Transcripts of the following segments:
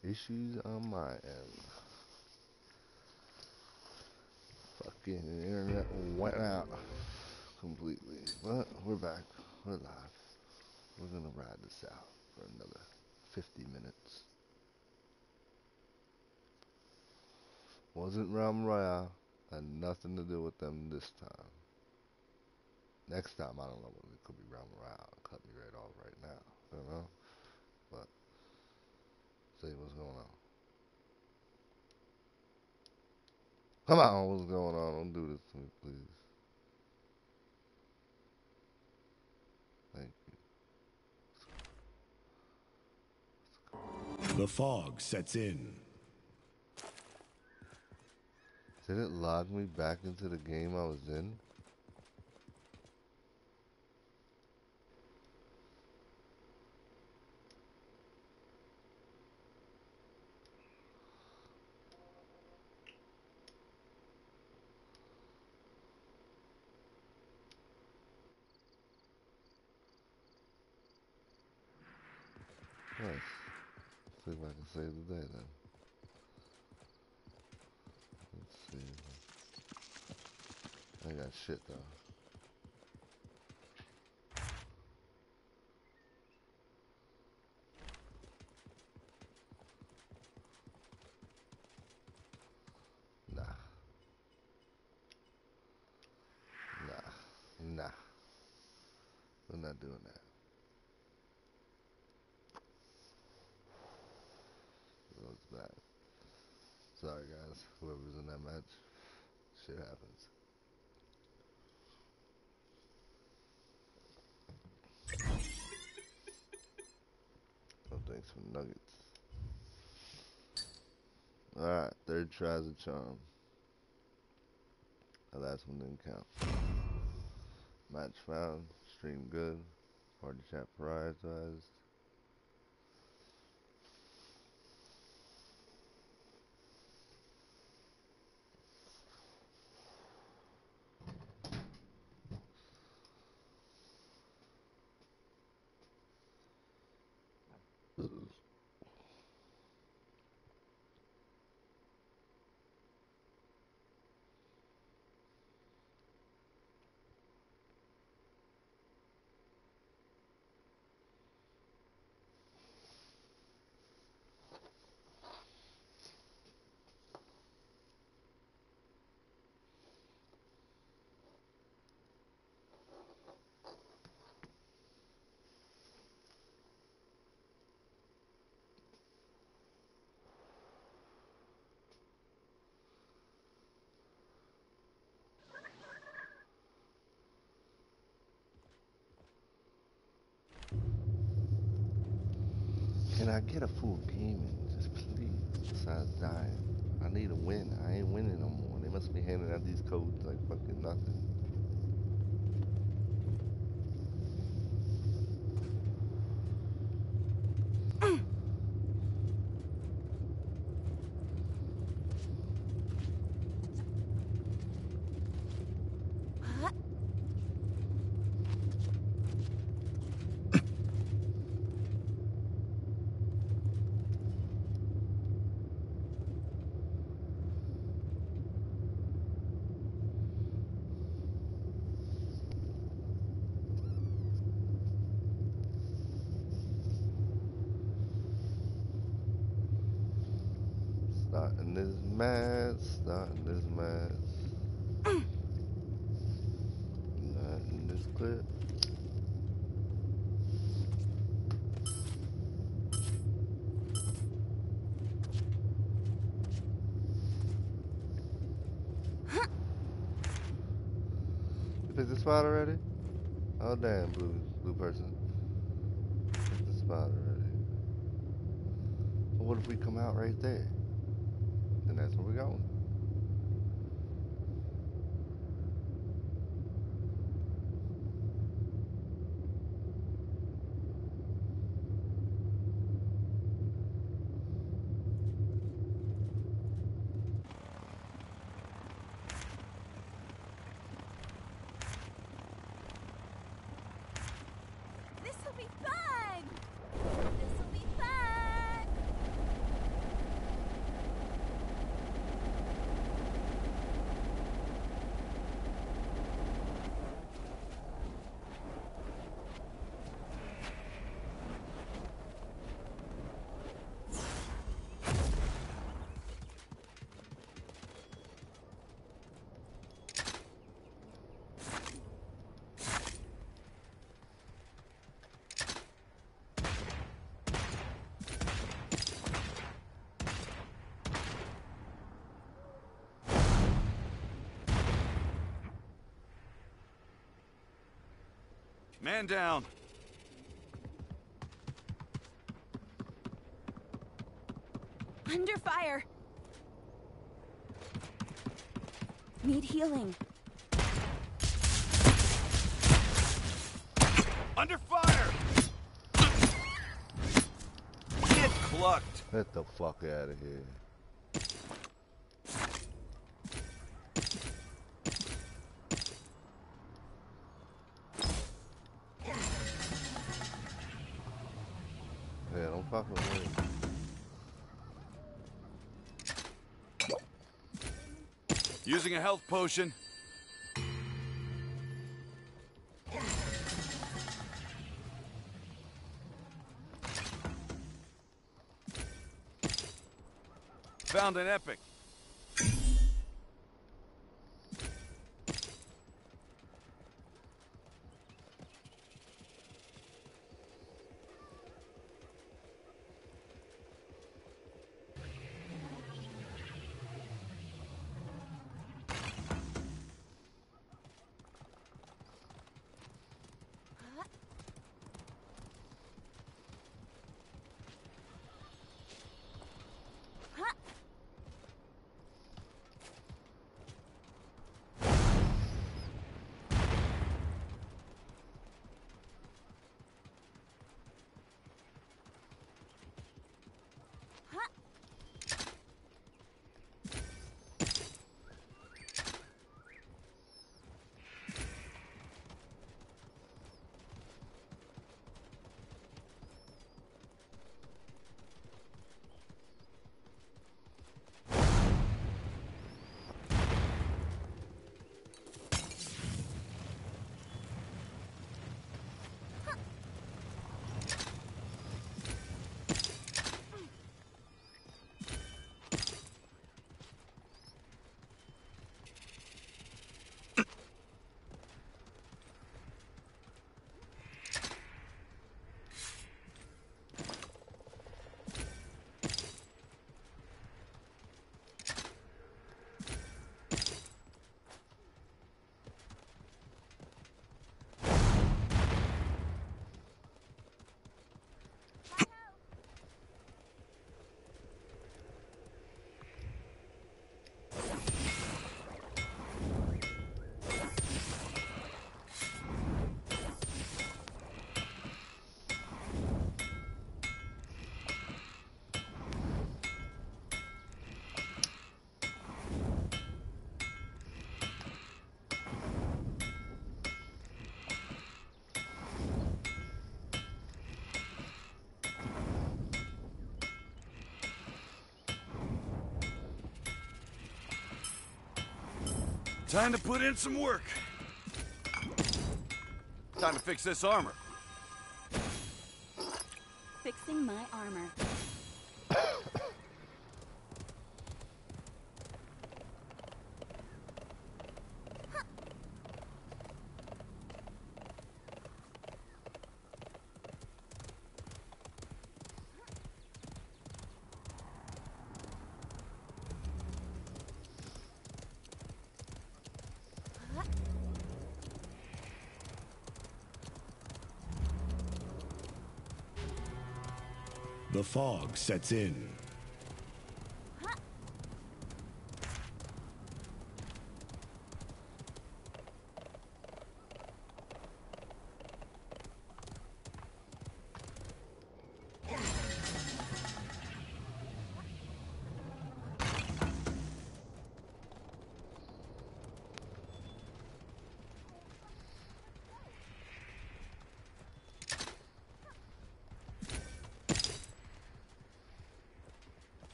Issues on my end. Fucking internet went out completely. But we're back. We're live. We're gonna ride this out for another 50 minutes. Wasn't Realm Royale. Had nothing to do with them this time. Next time, I don't know what it could be Realm Royale. Cut me right off right now. You know? But, say what's going on. Come on, what's going on? Don't do this to me, please. Thank you. The fog sets in. Did it log me back into the game I was in? Nice. See if I can save the day then. Let's see. I got shit though. Nah. Nah. We're not doing that. That was bad. Sorry guys, whoever's in that match. Shit happens. Oh, thanks for nuggets. Alright, third tries a charm. The last one didn't count. Match found. Stream good. Party chat prioritized. Can I get a full gaming? Just please. Besides dying. I need a win. I ain't winning no more. They must be handing out these codes like fucking nothing. Starting this match, starting this match. Not in this clip. You picked the spot already? Oh damn, blue person. Picked the spot already. But what if we come out right there? Then that's where we're going. This'll be fun! This'll be fun! Man down. Under fire. Need healing. Under fire! Get clucked. Get the fuck out of here. Yeah, don't fucking worry. Using a health potion. Found an epic. Time to put in some work. Time to fix this armor. Fixing my armor. The fog sets in.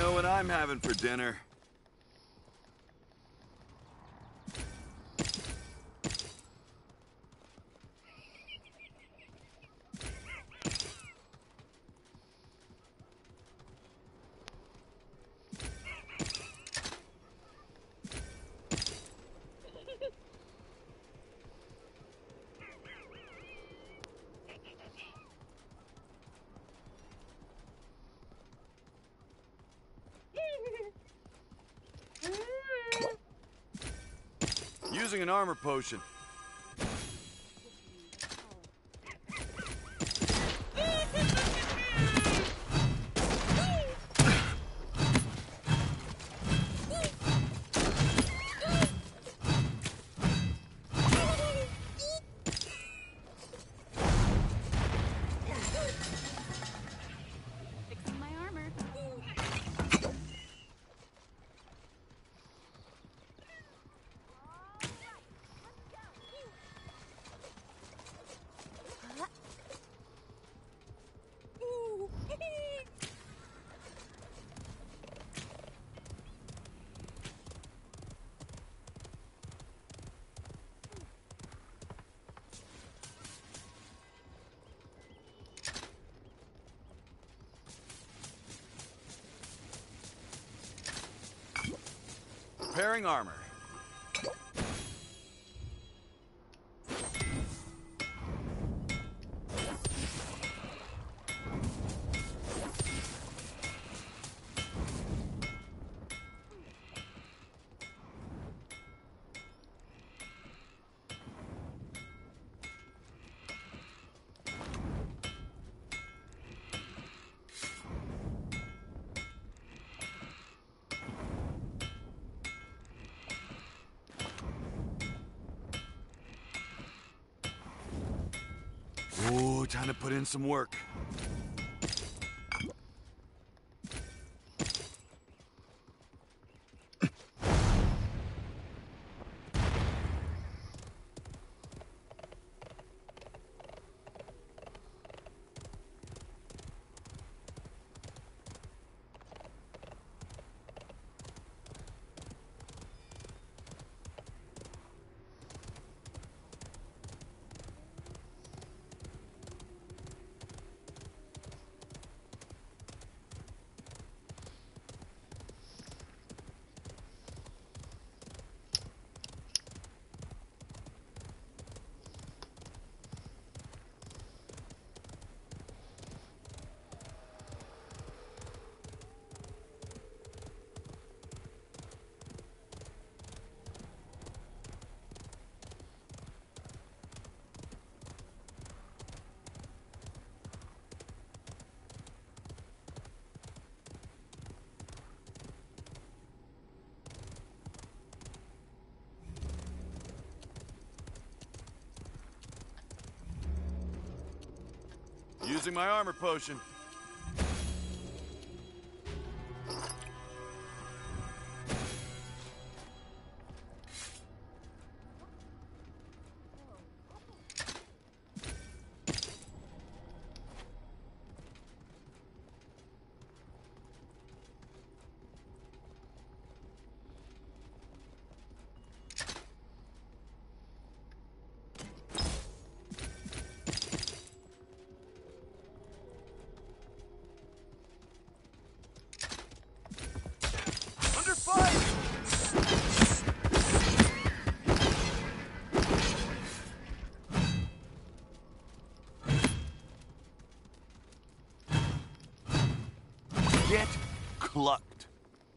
know what I'm having for dinner. Using an armor potion. Fixing my armor. Repairing armor. Ooh, time to put in some work. Using my armor potion. Under fire! Get clucked.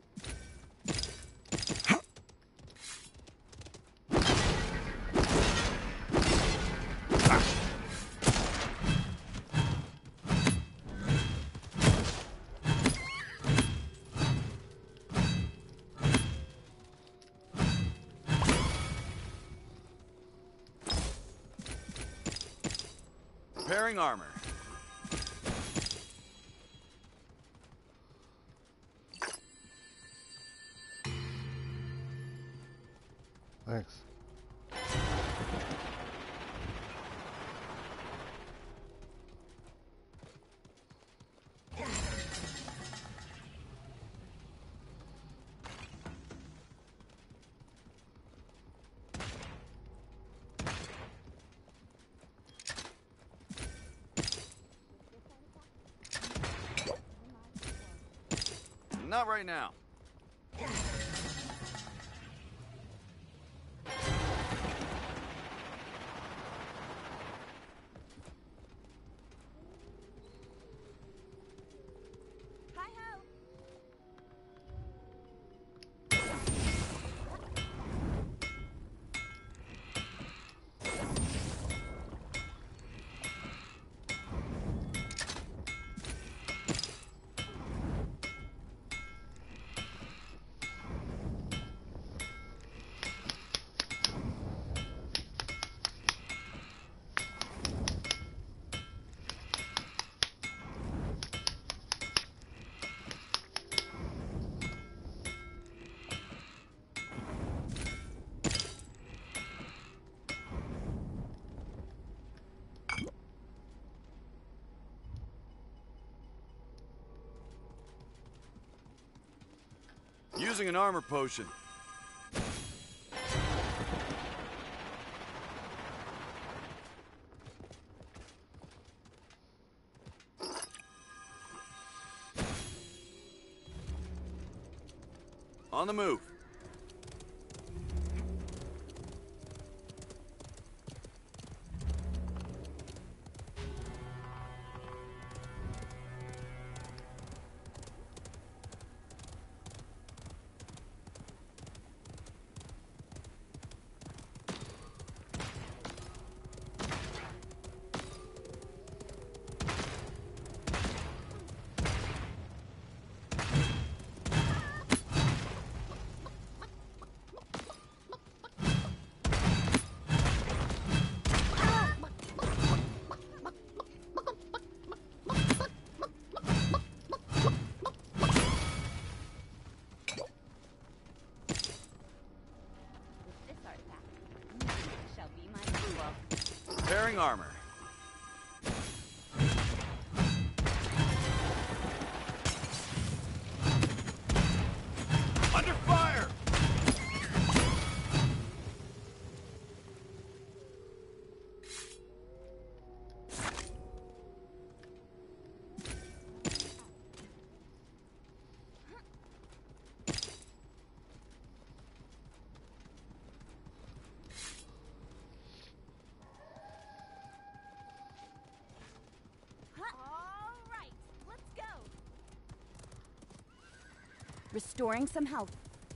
Repairing armor. Thanks. Not right now. Hi-ho! Using an armor potion. On the move. This artifact, music shall be my tool. Repairing armor. Under fire! All right, let's go. Restoring some health.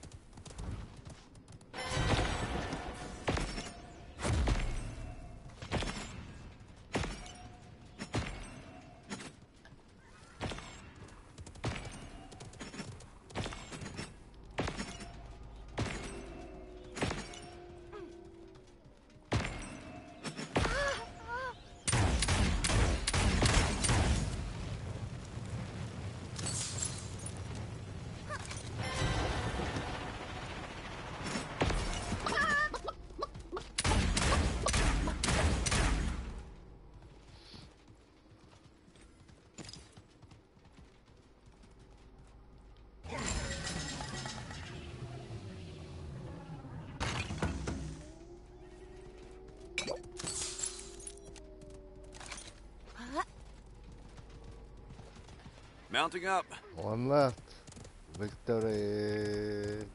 Mounting up. One left. Victory.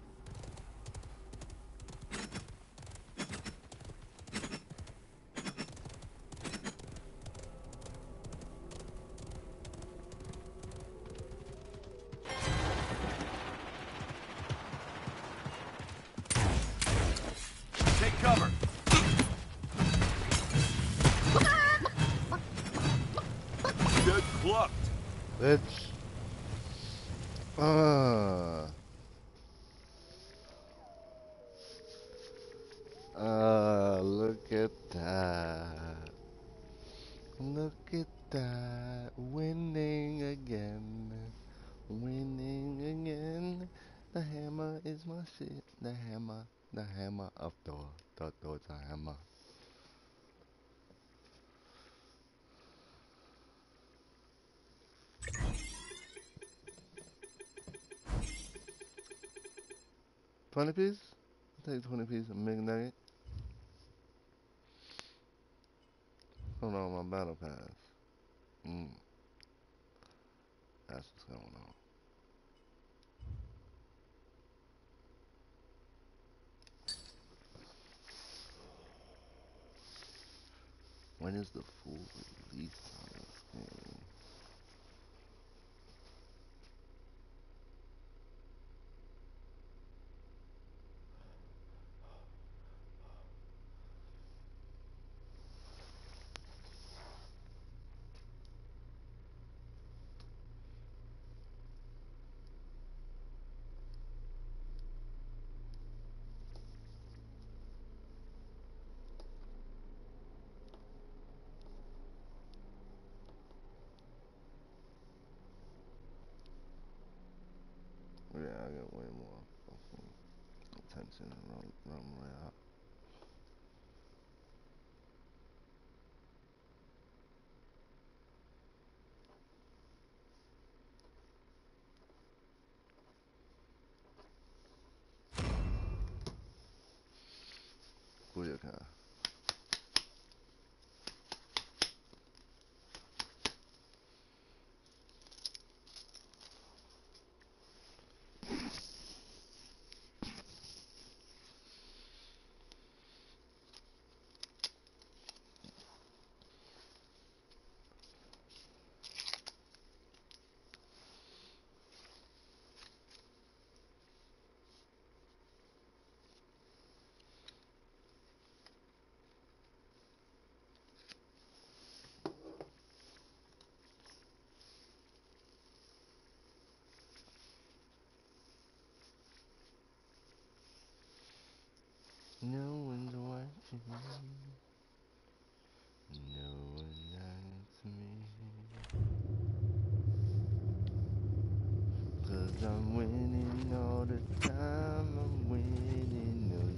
Take cover. Get clucked. Bitch. Look at that. Look at that. Winning again. Winning again. The hammer is my shit. The hammer of Thor. Thor's a hammer. $20 piece? I'll take 20 piece of McNugget. What's going on with my battle pass? That's what's going on. When is the full release on this game? Yeah, I get way more fucking attention in Realm Royale. Booyaka. No one's watching. No one likes me. 'Cause I'm winning all the time. I'm winning, oh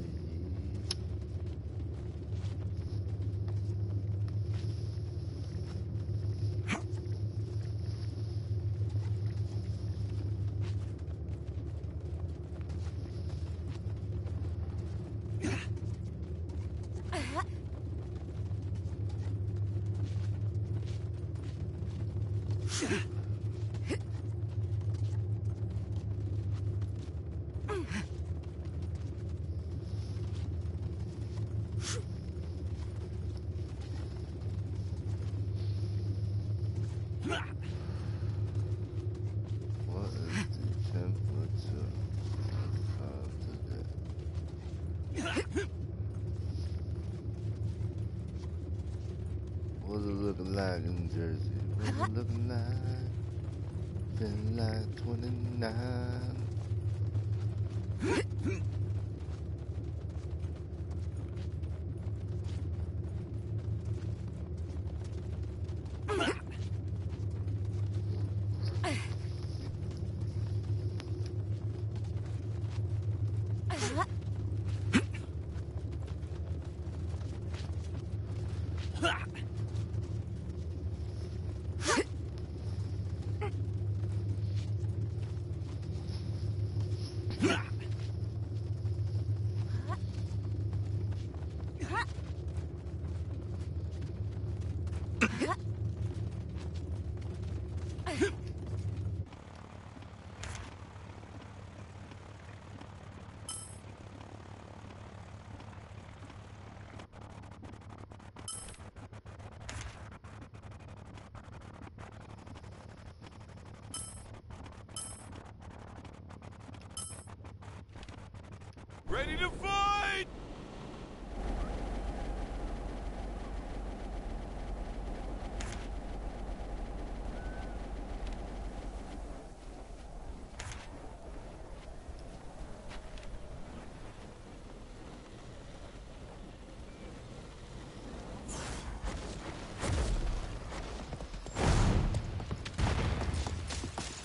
What is the temperature today? What's it looking like in Jersey? What's it looking like? Feeling like 29. Ready to fight!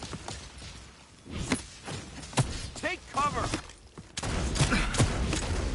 Take cover!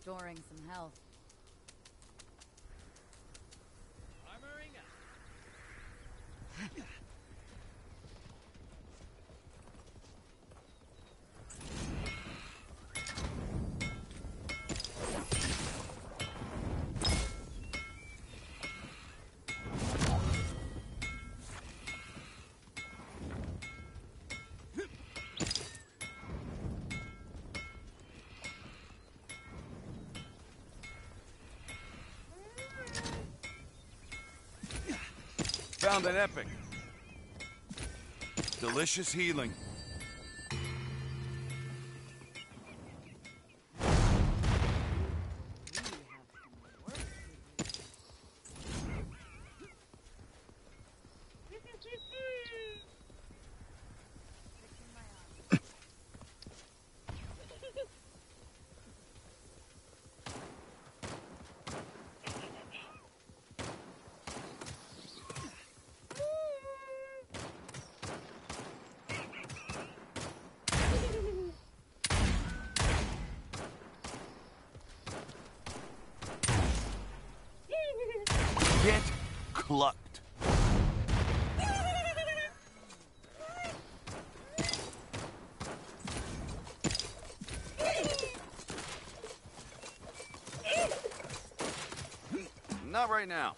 restoring some health. Armoring up. Found an epic. Delicious healing. Get clucked. Not right now.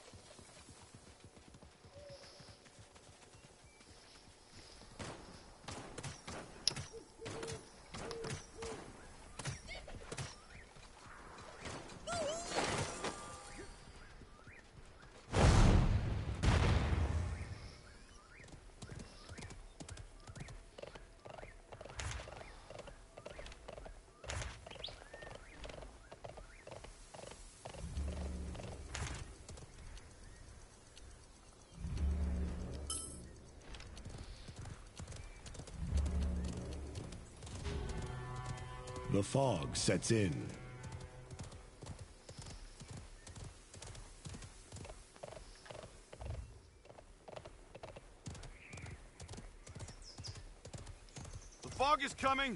The fog sets in. The fog is coming.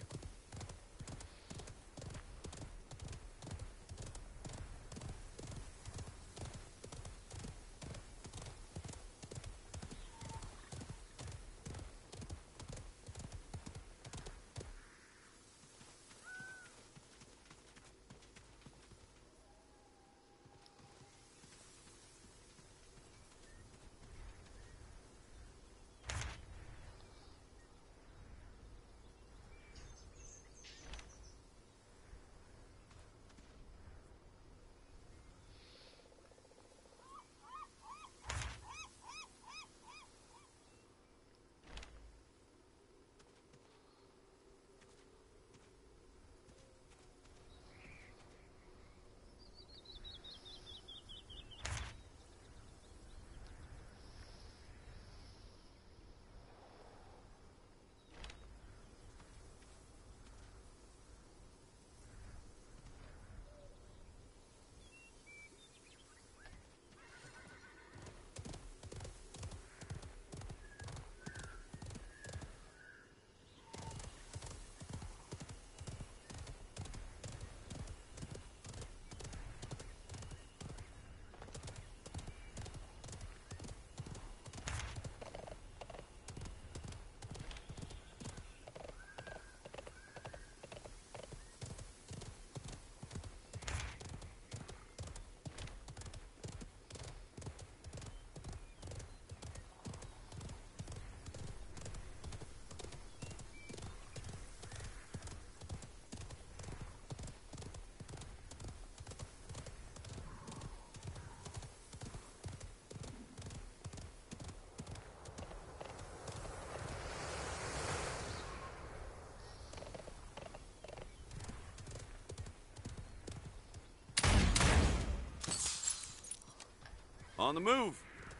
On the move.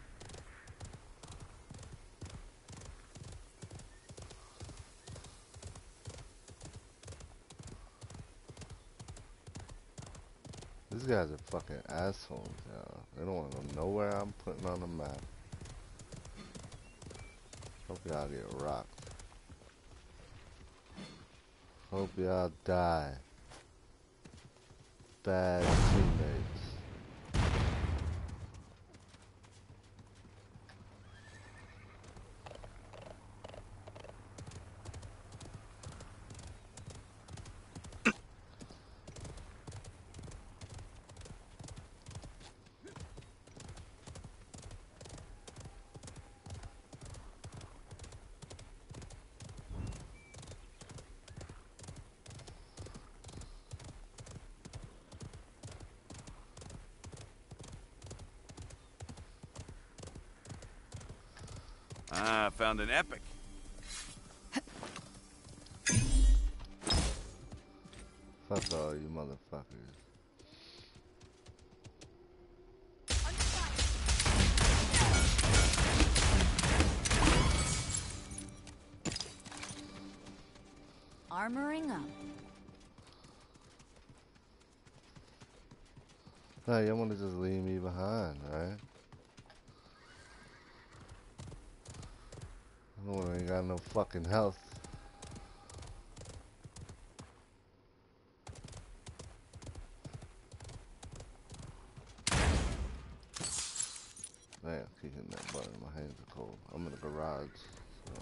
These guys are fucking assholes, y'all. They don't want to go nowhere I'm putting on the map. Hope y'all get rocked. Hope y'all die. bad teammates. Ah, found an epic. Fuck all you motherfuckers. Armoring up. Nah, y'all wanna just leave me behind, right? I ain't got no fucking health. Man, I keep hitting that button. My hands are cold. I'm in the garage. So.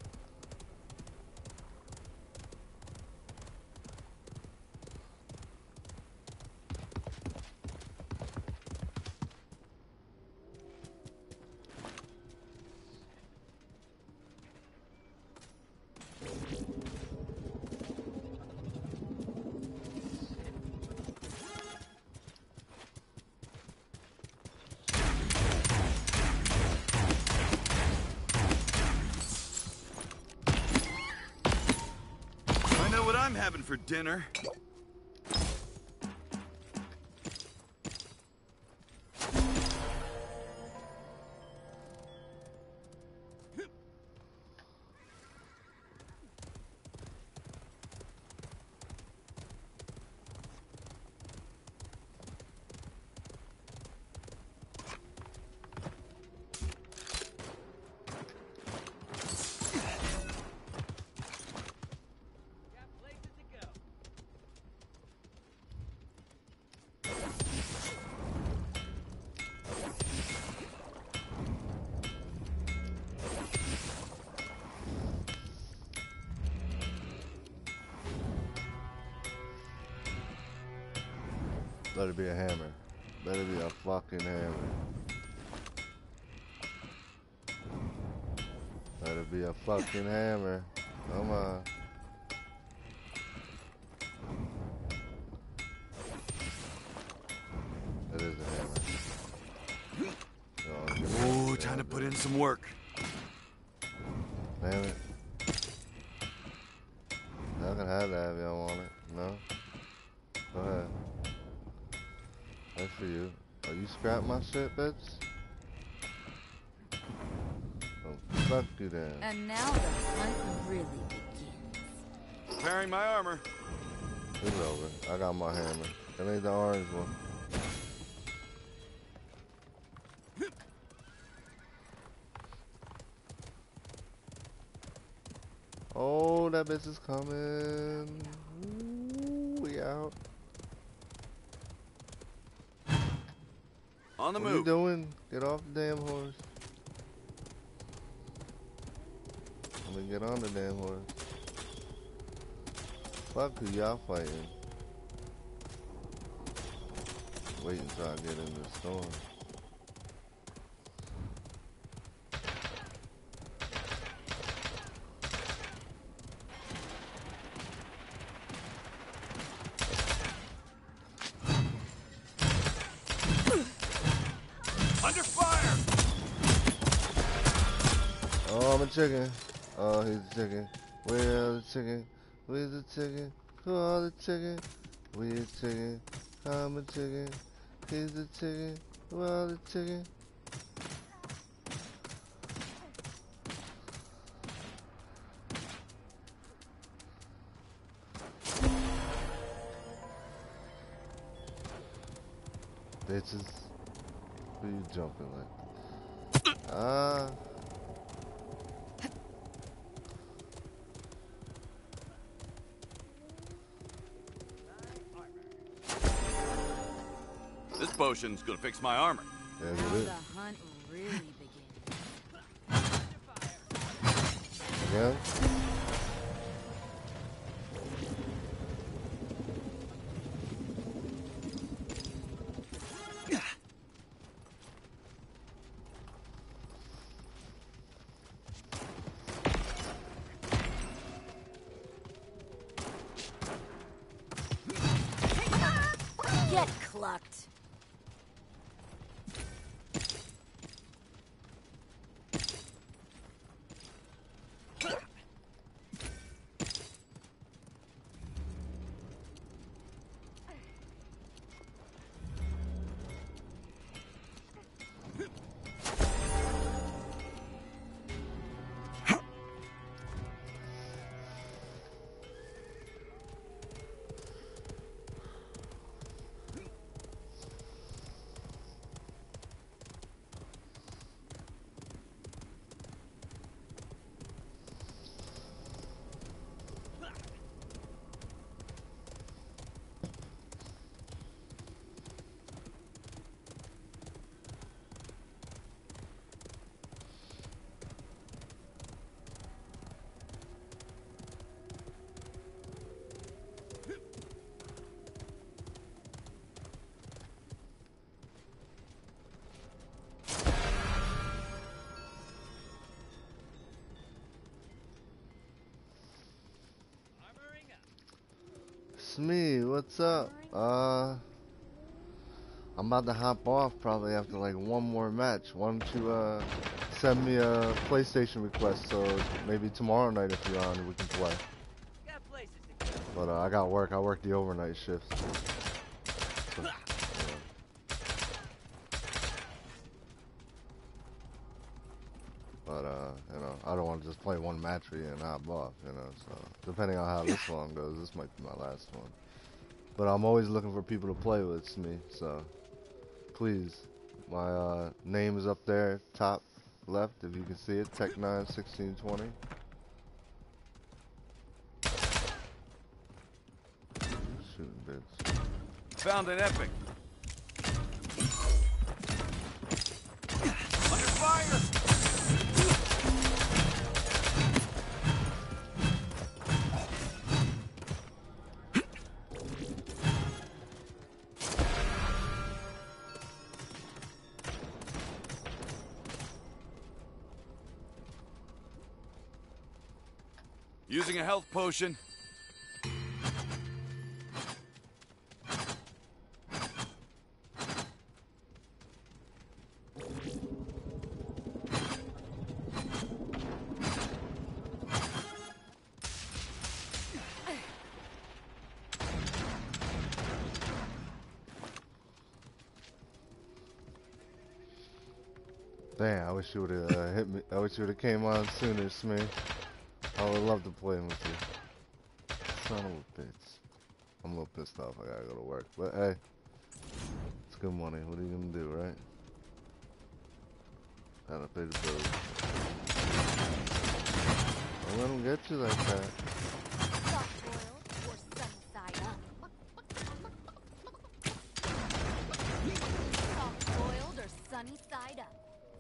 I know what I'm having for dinner. Better be a hammer. Better be a fucking hammer. Better be a fucking hammer. Come on. It is a hammer. Ooh, time to put in some work. Damn it. I can have that if y'all want it. No? Go ahead. That's for you. Oh, you scrap my shit, bitch? Oh, fuck you then. And now the hunt really begins. Preparing my armor. It's over. I got my hammer. That ain't the orange one. Oh, that bitch is coming. Ooh, we out. On the What move. you doing? Get off the damn horse. I mean, get on the damn horse. Fuck who y'all fighting. Wait until I get in the storm. Under fire! Oh, I'm a chicken. Oh, he's a chicken. Where the chicken? Where's the chicken? Who are the chicken? We a chicken. I'm a chicken. He's the chicken. Who are the chicken? Bitches. Who you jumping like? Ah. health potion's gonna fix my armor. Yes, Now it is. the hunt really begins. Again? Get clucked. Smee, what's up? I'm about to hop off probably after like one more match. Why don't you send me a PlayStation request so maybe tomorrow night if you're on we can play. But I got work. I work the overnight shifts. So, yeah. But you know, I don't want to just play one match for you and hop off, you know. So depending on how this one goes, this might be my last one. But I'm always looking for people to play with me, so please, my name is up there, top left, if you can see it, Tech91620. Shooting bits. Found an epic. Under fire! Using a health potion. Damn, I wish you would have hit me. I wish you would have came on sooner, Smee. I would love to play with you. Son of a bitch. I'm a little pissed off. I gotta go to work. But hey, it's good money. What are you gonna do, right? Gotta pay the bills. Don't let them get you like that. Soft-boiled or sunny side up? Soft-boiled or sunny side up?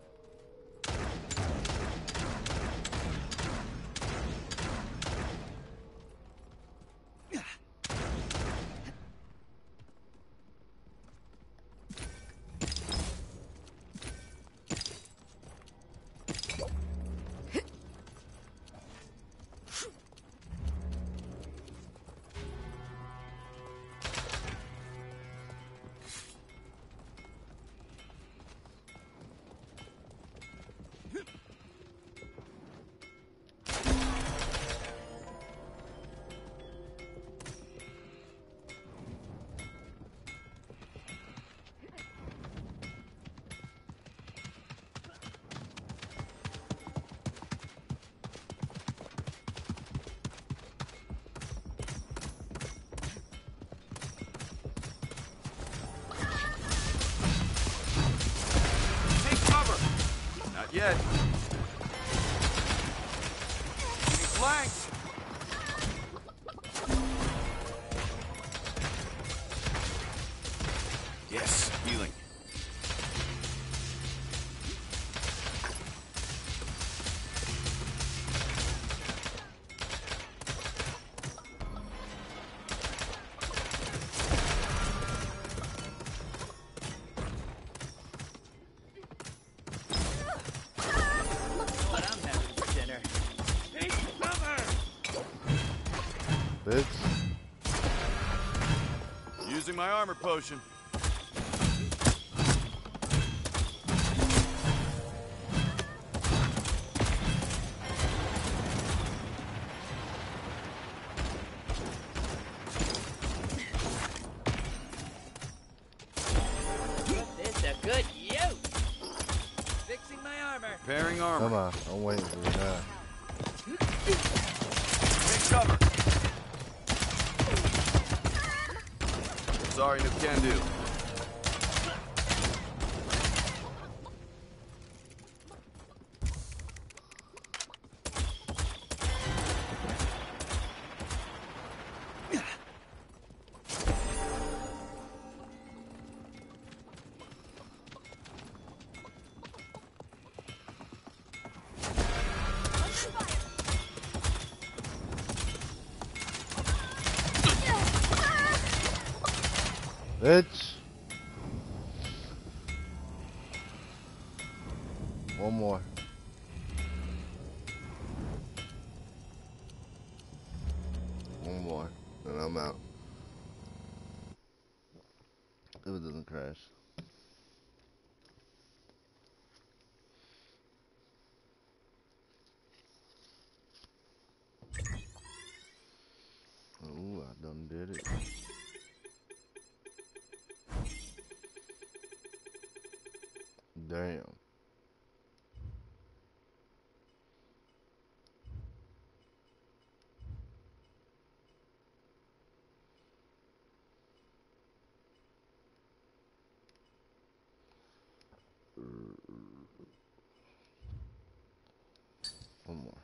Yet. Getting flanked. Yes, healing. Bitch. Using my armor potion. This a good use. Fixing my armor. Repairing armor. Come on, I'm waiting for you now. Take cover. Sorry, no can do. Bitch. One more. One more. And I'm out. If it doesn't crash. Ooh, I done did it. Damn. One more.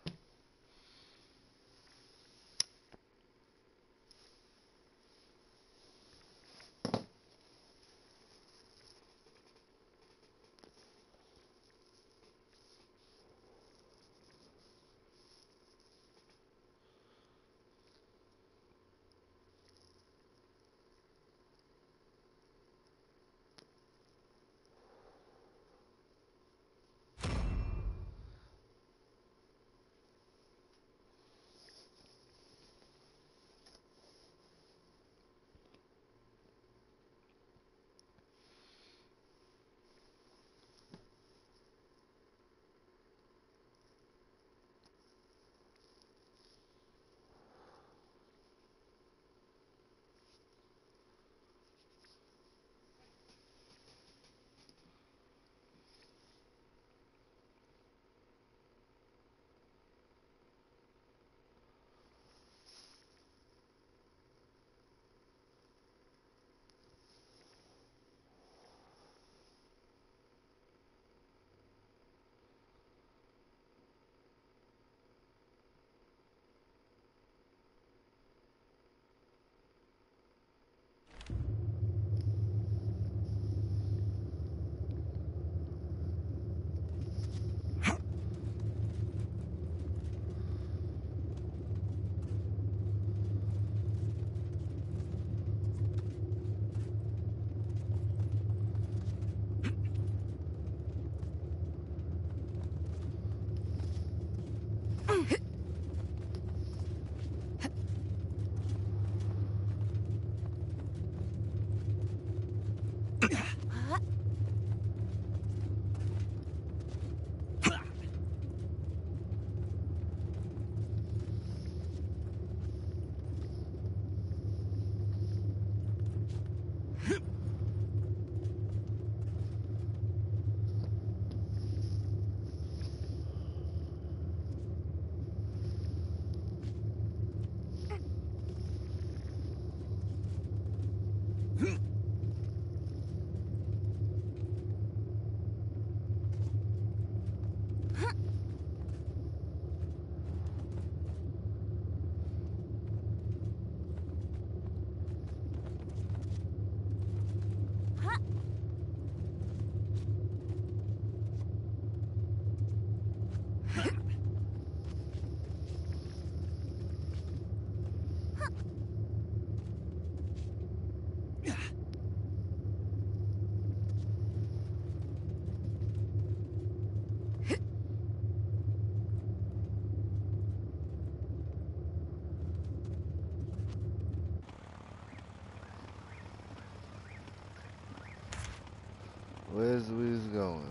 Where's we going?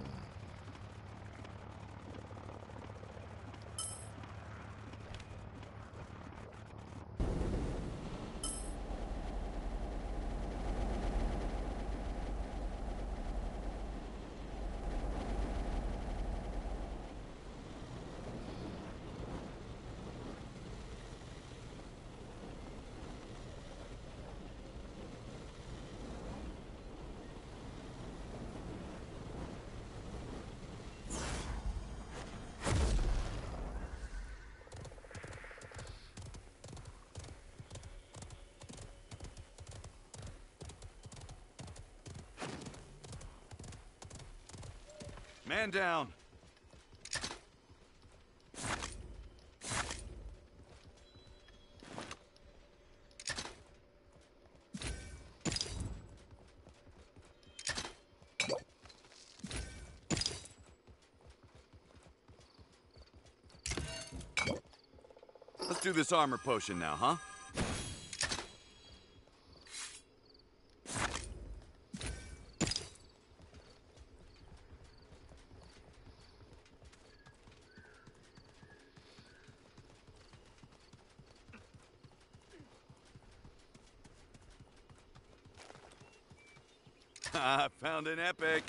Man down. Let's do this armor potion now, huh? I found an epic.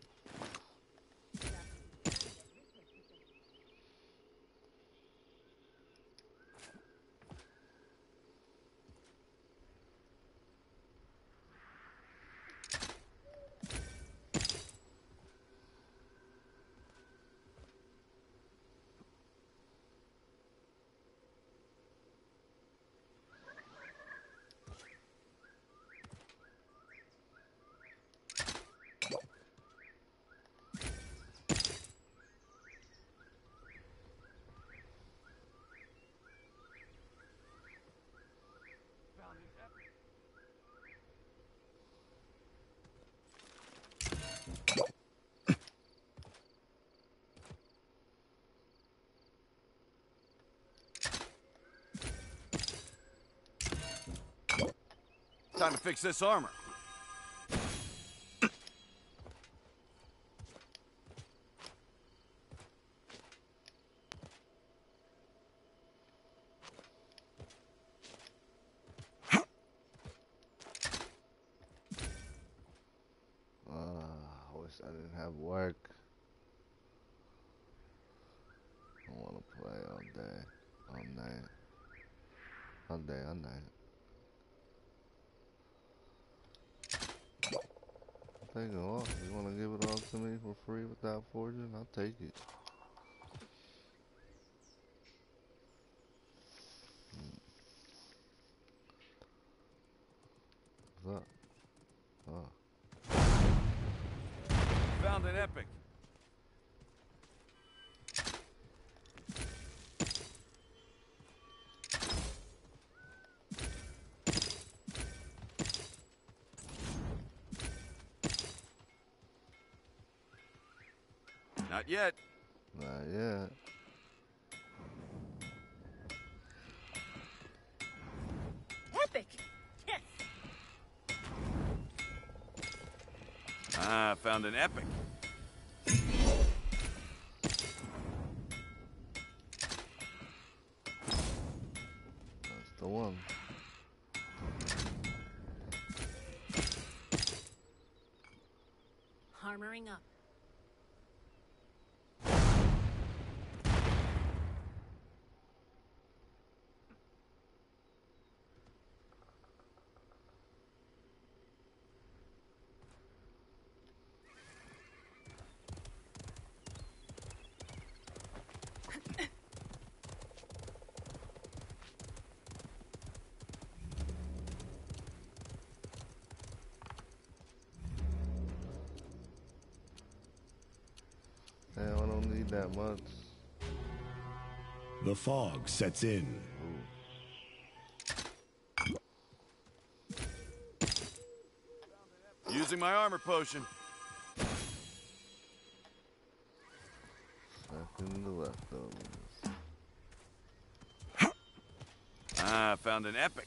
Time to fix this armor. I wish I didn't have work. I want to play all day, all night, all day, all night. Take it off. You want to give it all to me for free without forging? I'll take it. What's up? Oh. Found an epic. Not yet. Not yet. Epic! Yes! Ah, found an epic. That's the one. Armoring up. Damn, I don't need that much. The fog sets in. Using my armor potion. Second the leftovers. Ah, found an epic.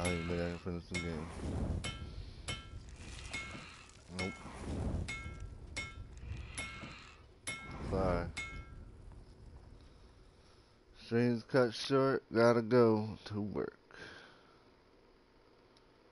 don't even think I can finish the game. Nope. Sorry. Stream's cut short. Gotta go to work.